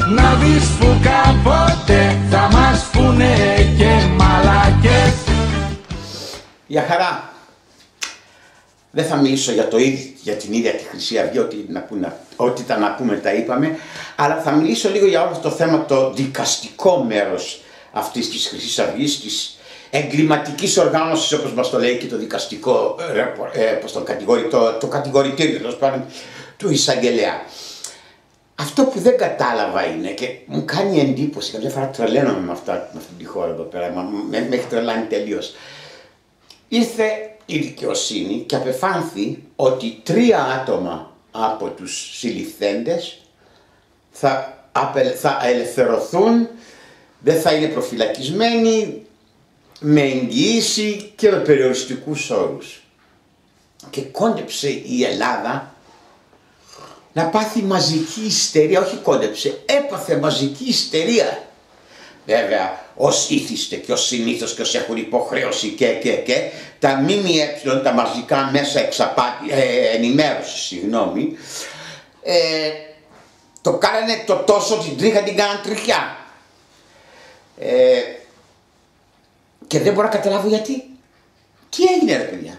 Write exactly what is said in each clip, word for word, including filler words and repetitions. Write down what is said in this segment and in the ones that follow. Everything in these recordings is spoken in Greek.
να δεις που κάποτε θα μας πούνε και μαλακές. Για χαρά. Δεν θα μιλήσω για, το, για την ίδια τη Χρυσή Αυγή, ό,τι, να πούμε, ό,τι τα να πούμε τα είπαμε, αλλά θα μιλήσω λίγο για όλο αυτό το θέμα, το δικαστικό μέρος αυτής της Χρυσής Αυγής, της εγκληματικής οργάνωσης, όπως μας το λέει και το δικαστικό, ε, πώς το, το, το κατηγορητήριο τέλος πάντων, του εισαγγελέα. Αυτό που δεν κατάλαβα είναι και μου κάνει εντύπωση, κάποια φορά τρελαίνομαι με, αυτά, με αυτή τη χώρα εδώ πέρα, με, με έχει τρελάνει τελείως. Ήρθε η δικαιοσύνη και απεφάνθη ότι τρία άτομα από τους συλληφθέντες θα, απε, θα ελευθερωθούν, δεν θα είναι προφυλακισμένοι, με εγγυήσει και με περιοριστικούς όρους. Και κόντεψε η Ελλάδα να πάθει μαζική ιστερία, όχι κόντεψε, έπαθε μαζική ιστερία. Βέβαια, ως ήθιστε και ως συνήθως και ως έχουν υποχρέωση και και και, τα ΜΜΕ, τα μαζικά μέσα εξαπάτη, ε, ενημέρωση, συγγνώμη, ε, το κάνανε το τόσο, την τρίχα την κάναν τριχιά. Ε, και δεν μπορώ να καταλάβω γιατί. Τι έγινε ρε παιδιά.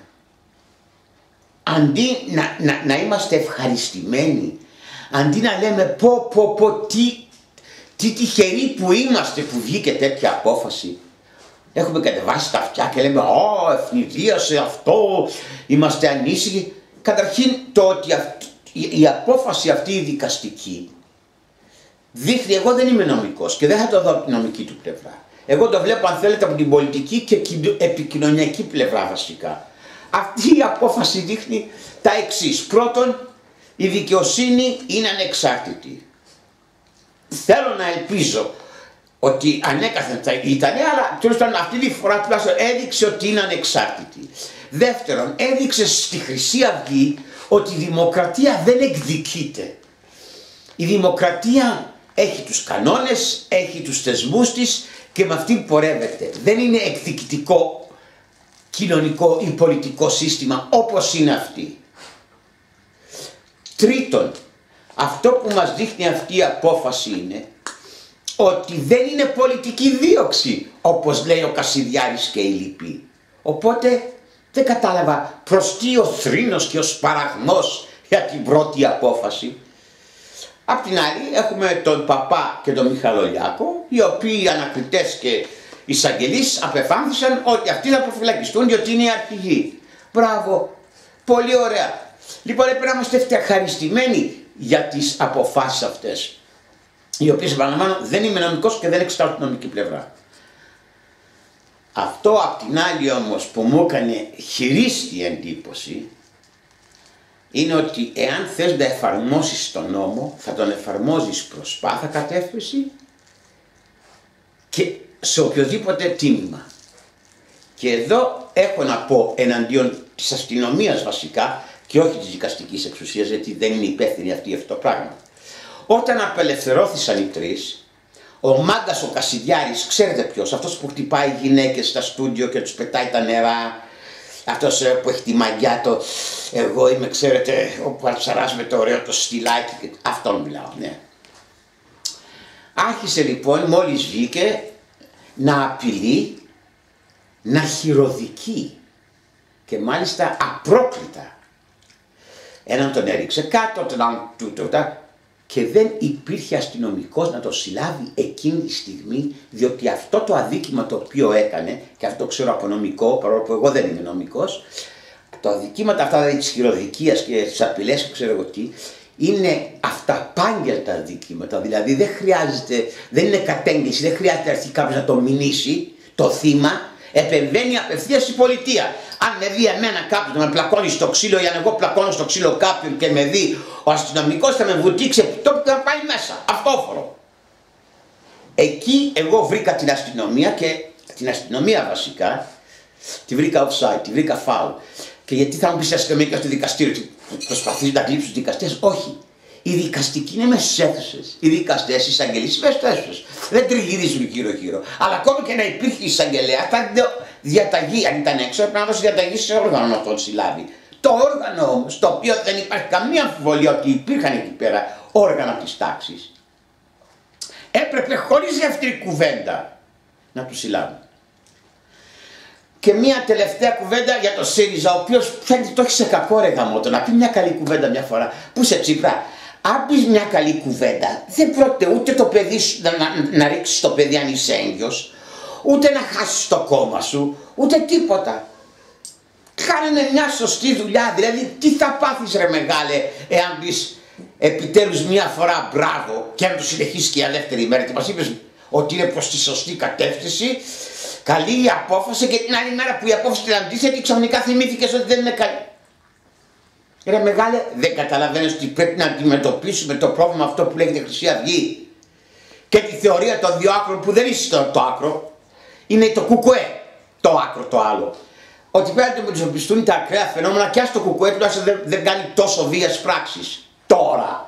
Αντί να, να, να είμαστε ευχαριστημένοι, αντί να λέμε πω πω πω τι, τι τυχεροί που είμαστε που βγήκε τέτοια απόφαση, έχουμε κατεβάσει τα αυτιά και λέμε «Ω, ευνηδίασε αυτό, είμαστε ανήσυχοι». Καταρχήν το ότι αυτή, η, η απόφαση αυτή η δικαστική δείχνει, εγώ δεν είμαι νομικός και δεν θα το δω από την νομική του πλευρά. Εγώ το βλέπω αν θέλετε από την πολιτική και επικοινωνιακή πλευρά βασικά. Αυτή η απόφαση δείχνει τα εξής. Πρώτον, η δικαιοσύνη είναι ανεξάρτητη. Θέλω να ελπίζω ότι ανέκαθεν θα ήταν, αλλά τέλος πάντων αυτή τη φορά τουλάχιστον έδειξε ότι είναι ανεξάρτητη. Δεύτερον, έδειξε στη Χρυσή Αυγή ότι η δημοκρατία δεν εκδικείται. Η δημοκρατία έχει τους κανόνες, έχει τους θεσμούς της και με αυτήν πορεύεται. Δεν είναι εκδικητικό κοινωνικό ή πολιτικό σύστημα όπως είναι αυτή. Τρίτον, αυτό που μας δείχνει αυτή η απόφαση είναι ότι δεν είναι πολιτική δίωξη όπως λέει ο Κασιδιάρης και οι λοιποί. Οπότε δεν κατάλαβα προς τι ο θρήνος και ο σπαραγμός για την πρώτη απόφαση. Απ' την άλλη έχουμε τον Παπά και τον Μιχαλολιάκο, οι οποίοι ανακριτές και εισαγγελείς απεφάνθησαν ότι αυτοί θα προφυλακιστούν διότι είναι οι αρχηγοί. Μπράβο, πολύ ωραία. Λοιπόν, πρέπει να είμαστε ευχαριστημένοι για τις αποφάσεις αυτές, οι οποίες επαναλαμβάνω δεν είμαι νομικός και δεν εξετάζω την νομική πλευρά. Αυτό απ' την άλλη όμως που μου έκανε χειρίστη εντύπωση είναι ότι εάν θες να εφαρμόσεις τον νόμο θα τον εφαρμόζεις προς πάσα κατεύθυνση και σε οποιοδήποτε τίμημα. Και εδώ έχω να πω εναντίον της αστυνομίας βασικά και όχι της δικαστικής εξουσίας, γιατί δεν είναι υπεύθυνη αυτή αυτό το πράγμα. Όταν απελευθερώθησαν οι τρεις, ο μάγκας ο Κασιδιάρης, ξέρετε ποιος, αυτός που χτυπάει γυναίκες στα στούντιο και τους πετάει τα νερά, αυτός που έχει τη μαγιά το εγώ είμαι, ξέρετε, ο Παλψαράς με το ωραίο το στυλάκι, αυτόν μιλάω, ναι. Άρχισε λοιπόν μόλις βγήκε να απειλεί, να χειροδικεί και μάλιστα απρόκλητα. Έναν τον έριξε κάτω, τον άλλον τούτο, και δεν υπήρχε αστυνομικός να το συλλάβει εκείνη τη στιγμή, διότι αυτό το αδίκημα το οποίο έκανε, και αυτό το ξέρω από νομικό, παρόλο που εγώ δεν είμαι νομικός, το αδικήματα αυτά δηλαδή της χειροδικίας και της απειλές και ξέρω εγώ τι, είναι αυταπάγγελτα αδικήματα, δηλαδή δεν χρειάζεται, δεν είναι κατέγγιση, δεν χρειάζεται να έρθει κάποιος να το μηνύσει, το θύμα, επεμβαίνει απευθείας η πολιτεία. Αν με δει εμένα κάποιος να με πλακώνει στο ξύλο ή αν εγώ πλακώνω στο ξύλο κάποιον και με δει ο αστυνομικός θα με βουτήξει επί τόπου και θα πάει μέσα, αυτόφορο. Εκεί εγώ βρήκα την αστυνομία και την αστυνομία βασικά, τη βρήκα offside, τη βρήκα foul. Και γιατί θα μου πεις η αστυνομία και στο δικαστήριο ότι προσπαθείς να κλείψεις τους δικαστές, όχι. Οι δικαστικοί είναι μέσα στις αίθουσες. Οι δικαστές, οι εισαγγελείς μέσα στις αίθουσες. Δεν τριγυρίζουν γύρω-γύρω. Αλλά ακόμη και να υπήρχε εισαγγελέα, θα διαταγή, αν ήταν έξω, πρέπει να δώσει διαταγή σε όργανο να τον συλλάβει. Το όργανο όμως, το οποίο δεν υπάρχει καμία αμφιβολία ότι υπήρχαν εκεί πέρα όργανα της τάξης, Έπρεπε χωρίς δεύτερη κουβέντα να του συλλάβουν. Και μια τελευταία κουβέντα για το ΣΥΡΙΖΑ, ο οποίος φαίνεται το έχει σε κακό ρε γαμώτο, να πει μια καλή κουβέντα μια φορά. Πού σε Τσίπρα, αν πεις μια καλή κουβέντα, δεν πρόκειται ούτε το παιδί σου να, να, να ρίξεις το παιδί αν είσαι έγκυος, ούτε να χάσεις το κόμμα σου, ούτε τίποτα. Κάνε μια σωστή δουλειά, δηλαδή τι θα πάθεις ρε μεγάλε, εάν πεις επιτέλους μια φορά μπράβο και αν το συνεχίσεις και για δεύτερη μέρα και μας είπες ότι είναι προς τη σωστή κατεύθυνση, καλή η απόφαση και την άλλη μέρα που η απόφαση ήταν αντίθετη ξαφνικά θυμήθηκες ότι δεν είναι καλή. Ρε μεγάλε, δεν καταλαβαίνεις ότι πρέπει να αντιμετωπίσουμε το πρόβλημα αυτό που λέγεται Χρυσή Αυγή και τη θεωρία των δύο άκρων που δεν είσαι το, το άκρο, είναι το κουκουέ το άκρο το άλλο. Ότι πρέπει να αντιμετωπιστούν τα ακραία φαινόμενα και ας το κουκουέ τουλάχιστον δεν, δεν κάνει τόσο βίας πράξεις τώρα.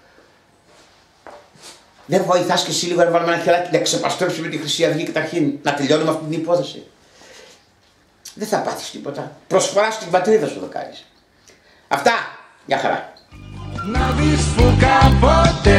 Δεν βοηθάς και εσύ λίγο να βάλουμε ένα χεράκι να ξεπαστρέψουμε τη Χρυσή Αυγή καταρχήν, να τελειώνουμε αυτή την υπόθεση. Δεν θα πάθεις τίποτα. Προσφορά στην πατρίδα σου θα κάνεις. Αυτά. Γεια χαρά. Να δεις που κάποτε